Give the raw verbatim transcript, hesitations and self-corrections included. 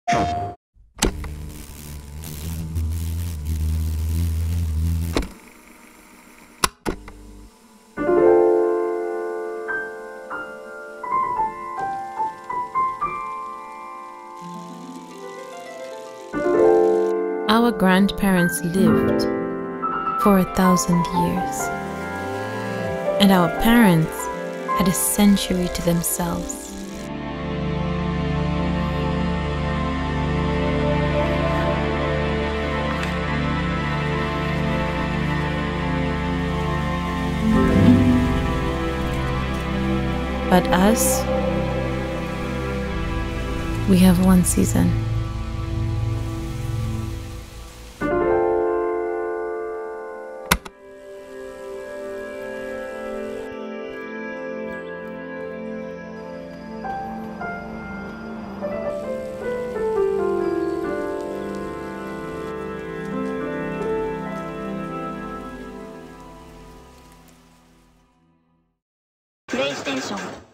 Our grandparents lived for a thousand years, and our parents had a century to themselves. But us, we have one season. PlayStation